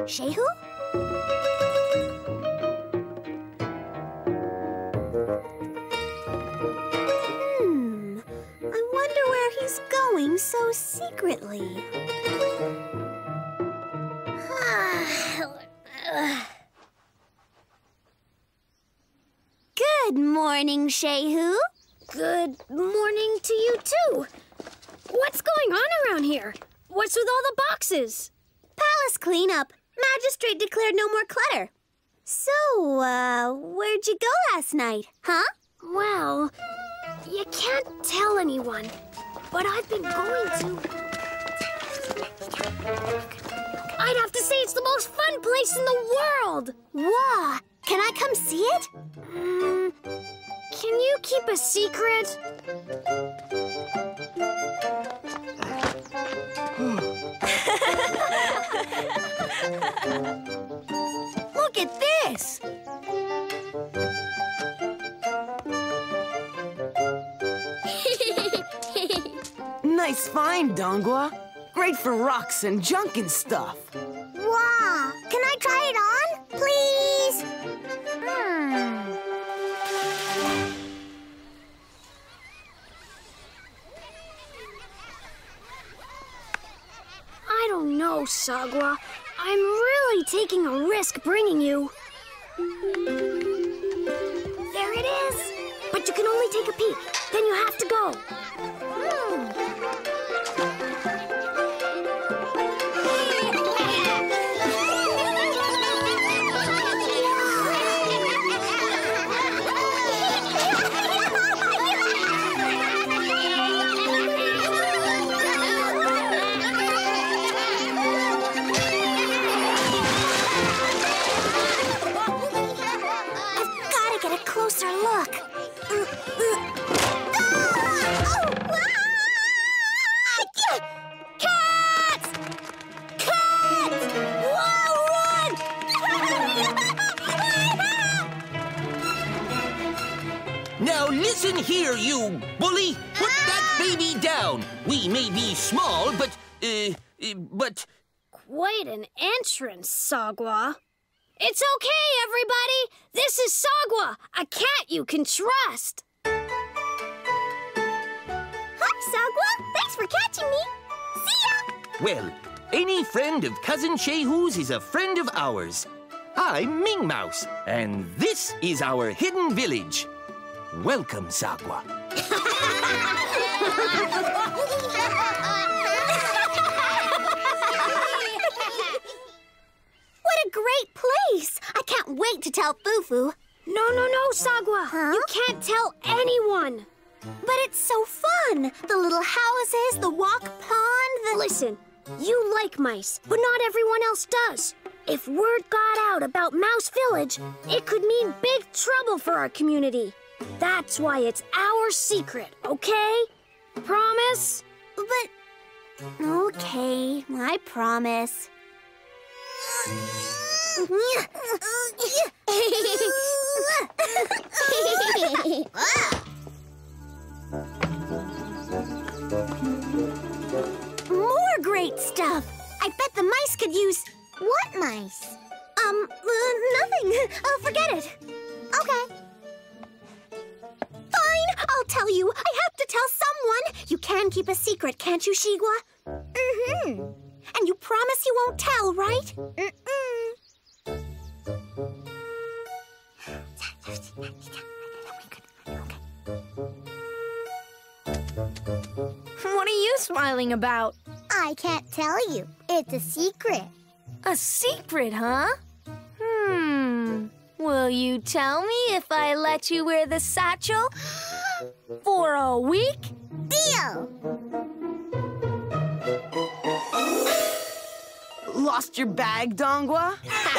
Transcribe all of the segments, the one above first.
Shei-Hu? I wonder where he's going so secretly. Good morning, Shei-Hu. Good morning to you, too. What's going on around here? What's with all the boxes? Palace cleanup. Magistrate declared no more clutter. So, where'd you go last night, huh? Well, you can't tell anyone, but I've been going to. I'd have to say it's the most fun place in the world. Wow! Can I come see it? Can you keep a secret? Look at this! Nice find, Dongwa. Great for rocks and junk and stuff. Wow! Can I try it on, please? I don't know, Sagwa. I'm really taking a risk bringing you. There it is. But you can only take a peek. Then you have to go. Closer look. Cats! Cats! Whoa, run! Now listen here, you bully. Put that baby down. We may be small, but... Quite an entrance, Sagwa. It's okay, everybody! This is Sagwa, a cat you can trust! Hi, Sagwa! Thanks for catching me! See ya! Well, any friend of Cousin Shei-Hu's is a friend of ours. I'm Ming Mouse, and this is our hidden village. Welcome, Sagwa. What a great place! I can't wait to tell Fufu. No, Sagwa. Huh? You can't tell anyone. But it's so fun! The little houses, the walk pond, the... Listen, you like mice, but not everyone else does. If word got out about Mouse Village, it could mean big trouble for our community. That's why it's our secret, okay? Promise? But... Okay, I promise. More great stuff! I bet the mice could use... What mice? Nothing. Forget it. Okay. Fine, I'll tell you. I have to tell someone. You can keep a secret, can't you, Shigwa? Mm-hmm. And you promise you won't tell, right? What are you smiling about? I can't tell you. It's a secret. A secret, huh? Will you tell me if I let you wear the satchel for a week? Deal! Lost your bag, Dongwa?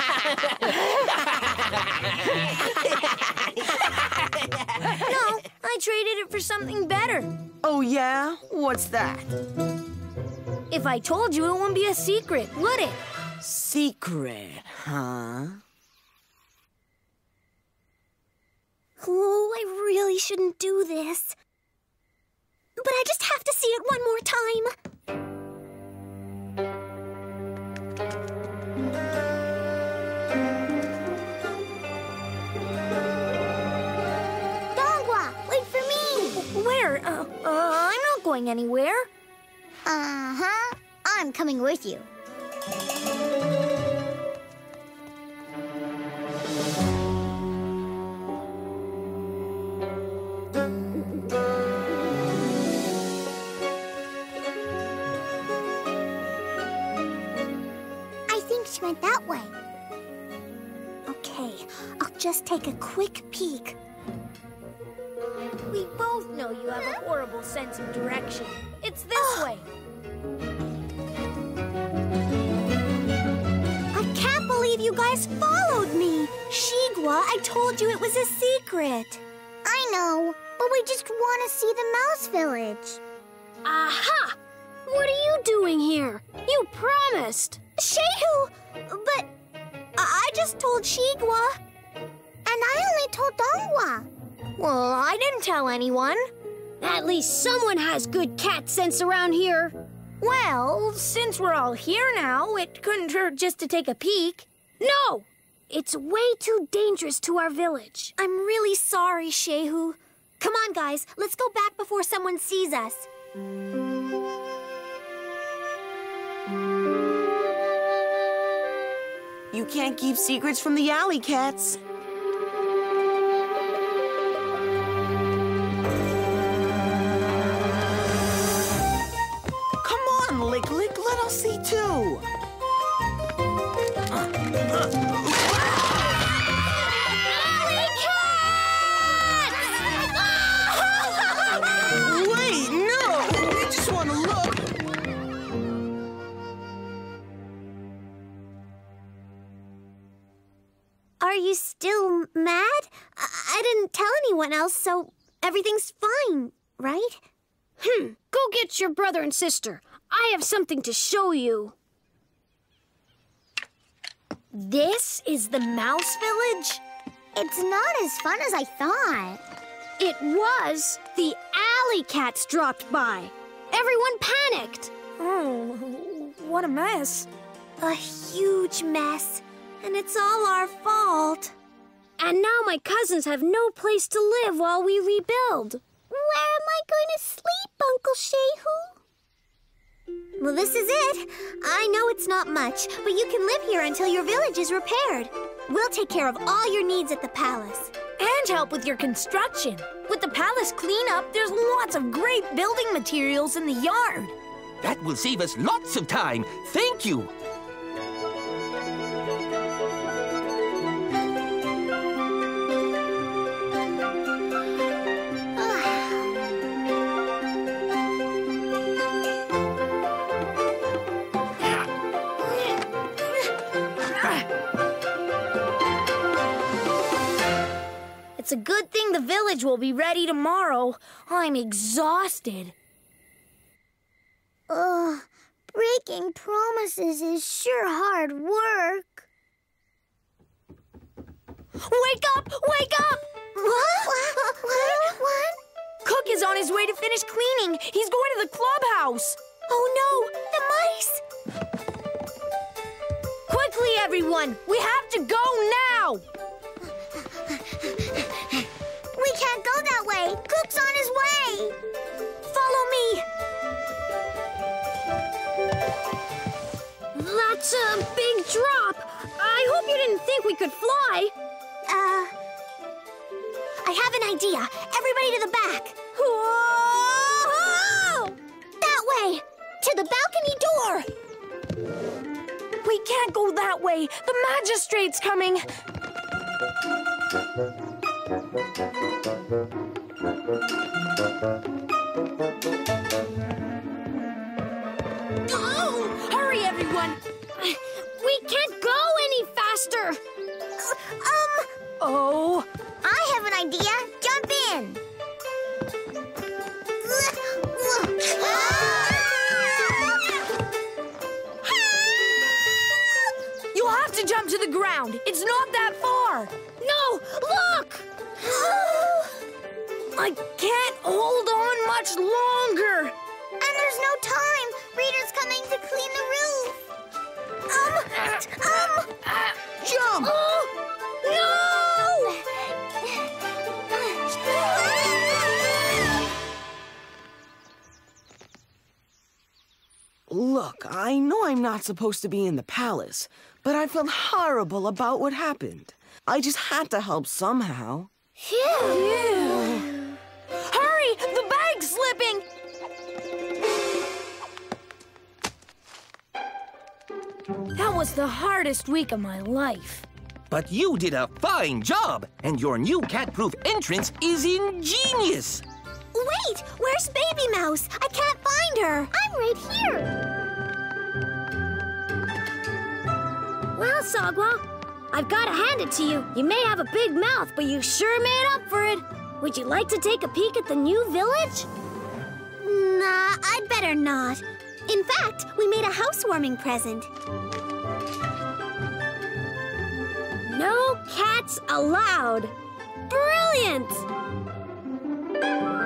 No, I traded it for something better. Oh, yeah? What's that? If I told you, it wouldn't be a secret, would it? Secret, huh? Oh, I really shouldn't do this. But I just have to see it one more time. going anywhere. Uh-huh. I'm coming with you. I think she went that way. Okay, I'll just take a quick peek. We both know you have a horrible sense of direction. It's this way. I can't believe you guys followed me. Shigwa, I told you it was a secret. I know, but we just want to see the Mouse Village. Aha! What are you doing here? You promised. Shei-Hu, but I just told Shigwa. And I only told Dongwa. Well, I didn't tell anyone. At least someone has good cat sense around here. Well, since we're all here now, it couldn't hurt just to take a peek. No! It's way too dangerous to our village. I'm really sorry, Shei-Hu. Come on, guys. Let's go back before someone sees us. You can't keep secrets from the alley cats. Come on, Lick Lick, let us see too. Wait, no! We just want to look. Are you still mad? I didn't tell anyone else, so everything's fine, right? Go get your brother and sister. I have something to show you. This is the Mouse Village? It's not as fun as I thought. It was. The alley cats dropped by. Everyone panicked. Oh, what a mess. A huge mess. And it's all our fault. And now my cousins have no place to live while we rebuild. Where am I going to sleep, Uncle Shei-Hu? Well, this is it. I know it's not much, but you can live here until your village is repaired. We'll take care of all your needs at the palace. And help with your construction. With the palace cleanup, there's lots of great building materials in the yard. That will save us lots of time. Thank you. It's a good thing the village will be ready tomorrow. I'm exhausted. Ugh, breaking promises is sure hard work. Wake up! Wake up! What? Cook is on his way to finish cleaning. He's going to the clubhouse. Oh no, the mice! Quickly, everyone! We have to go now! We can't go that way. Cook's on his way. Follow me. That's a big drop. I hope you didn't think we could fly. I have an idea. Everybody to the back. Whoa! That way. To the balcony door. We can't go that way. The magistrate's coming. Oh! Hurry, everyone! We can't go any faster. Oh! I have an idea. Jump in. You'll have to jump to the ground. It's not that far. No, look! I can't hold on much longer. And there's no time. Reader's coming to clean the roof. Jump! No! Look, I know I'm not supposed to be in the palace, but I felt horrible about what happened. I just had to help somehow. Phew! Hurry! The bag's slipping! That was the hardest week of my life. But you did a fine job, and your new cat-proof entrance is ingenious. Wait! Where's Baby Mouse? I can't find her. I'm right here. Well, Sagwa, I've got to hand it to you. You may have a big mouth, but you sure made up for it. Would you like to take a peek at the new village? Nah, I'd better not. In fact, we made a housewarming present. No cats allowed. Brilliant!